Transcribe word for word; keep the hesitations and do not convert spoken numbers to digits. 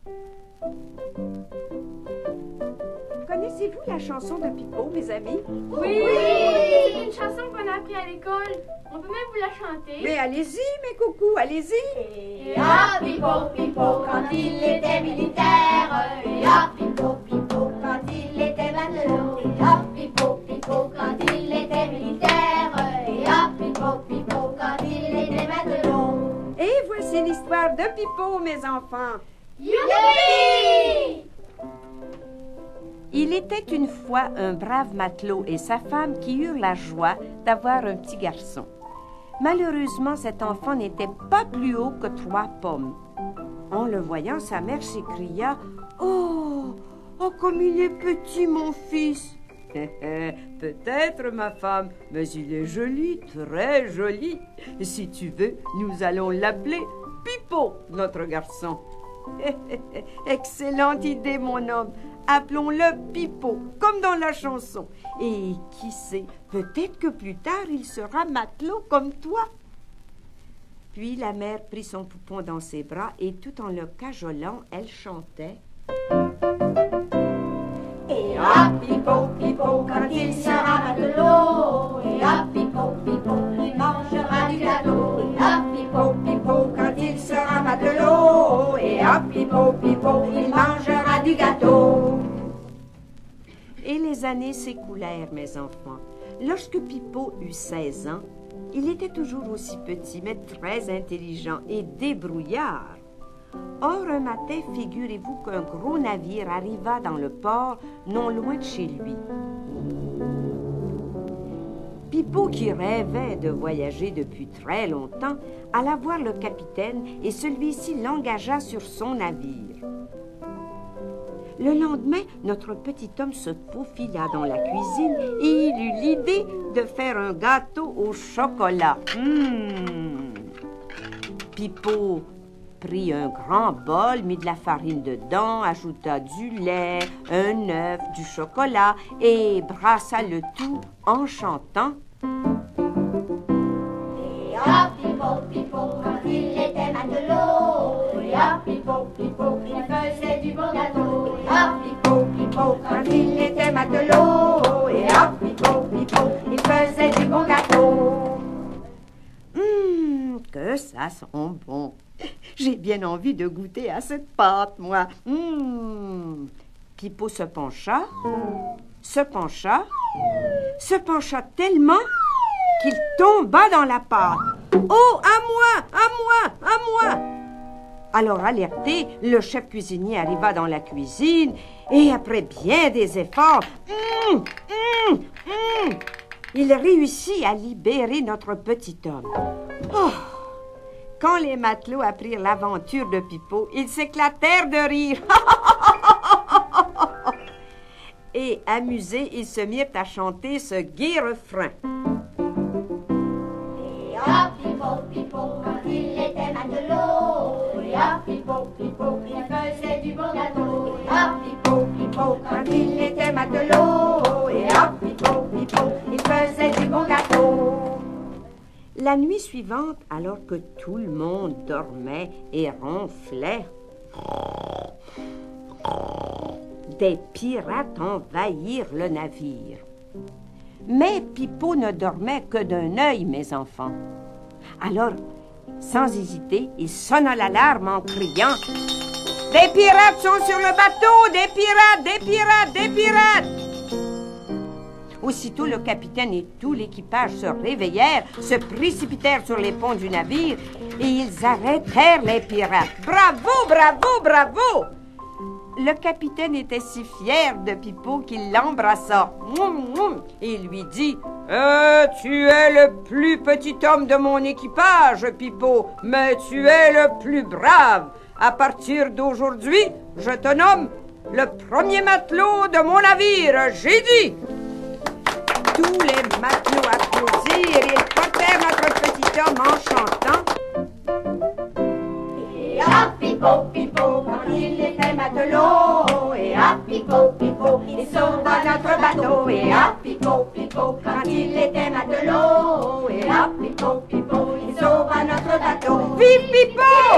Connaissez-vous la chanson de Pipo, mes amis? Oui! Oui! C'est une chanson qu'on a appris à l'école. On peut même vous la chanter. Mais allez-y, mes coucous, allez-y! Et hop, Pipo, Pipo, quand il était militaire. Et hop, Pipo, Pipo, quand il était matelot. Et hop, Pipo, Pipo, quand il était militaire. Et hop, Pipo, Pipo, quand il était matelot. Et voici l'histoire de Pipo, mes enfants. Youpi! Il était une fois un brave matelot et sa femme qui eurent la joie d'avoir un petit garçon. Malheureusement, cet enfant n'était pas plus haut que trois pommes. En le voyant, sa mère s'écria « Oh, oh, comme il est petit, mon fils !»« Peut-être, ma femme, mais il est joli, très joli. Si tu veux, nous allons l'appeler Pipo, notre garçon. » Excellente idée, mon homme. Appelons-le Pipo, comme dans la chanson. Et qui sait, peut-être que plus tard, il sera matelot comme toi. Puis la mère prit son poupon dans ses bras et tout en le cajolant, elle chantait. Et hop, Pipo, Pipo, quand il sera matelot. Et hop, Pipo, Pipo, il mangera du gâteau. Et hop, Pipo, Pipo, quand il sera matelot. Et hop, Pipo, Pipo, il mangera du gâteau. Et les années s'écoulèrent, mes enfants. Lorsque Pipo eut seize ans, il était toujours aussi petit, mais très intelligent et débrouillard. Or, un matin, figurez-vous qu'un gros navire arriva dans le port, non loin de chez lui. Pipo, qui rêvait de voyager depuis très longtemps, alla voir le capitaine et celui-ci l'engagea sur son navire. Le lendemain, notre petit homme se faufila dans la cuisine et il eut l'idée de faire un gâteau au chocolat. Mmh. Pipo prit un grand bol, mit de la farine dedans, ajouta du lait, un œuf, du chocolat et brassa le tout en chantant. Et hop, Pipo, Pipo, quand il était matelot. Et hop, Pipo, Pipo, il faisait du bon gâteau. Et hop, Pipo, Pipo, quand il était matelot. Et hop, Pipo, Pipo, il faisait du bon gâteau. Hum, que ça sent bon. J'ai bien envie de goûter à cette pâte, moi. Hum. Pipo se pencha, se pencha, se pencha tellement qu'il tomba dans la pâte. Oh, à moi, à moi, à moi! Alors alerté, le chef cuisinier arriva dans la cuisine et après bien des efforts, hum, hum, hum, il réussit à libérer notre petit homme. Oh! Quand les matelots apprirent l'aventure de Pipo, ils s'éclatèrent de rire. Et amusés, ils se mirent à chanter ce gai refrain. Et hop, Pipo, Pipo, quand il était matelot. Et hop, Pipo, Pipo, il faisait du bon gâteau. Et hop, Pipo, Pipo, quand il était matelot. Et hop, Pipo, Pipo, il faisait du bon gâteau. La nuit suivante, alors que tout le monde dormait et ronflait, des pirates envahirent le navire. Mais Pipo ne dormait que d'un œil, mes enfants. Alors, sans hésiter, il sonna l'alarme en criant « Des pirates sont sur le bateau! Des pirates! Des pirates! Des pirates! » Aussitôt, le capitaine et tout l'équipage se réveillèrent, se précipitèrent sur les ponts du navire et ils arrêtèrent les pirates. Bravo, bravo, bravo! Le capitaine était si fier de Pipo qu'il l'embrassa et lui dit euh, « Tu es le plus petit homme de mon équipage, Pipo, mais tu es le plus brave. À partir d'aujourd'hui, je te nomme le premier matelot de mon navire, j'ai dit !» Tous les matelots applaudirent et ils portèrent notre petit homme en chantant. Et hop, Pipo, Pipo, quand il était matelot. Et hop, Pipo, Pipo, il sauva notre bateau. Et hop, Pipo, Pipo, quand il était matelot. Et hop, Pipo, Pipo, il sauva notre bateau. Vive Pipo!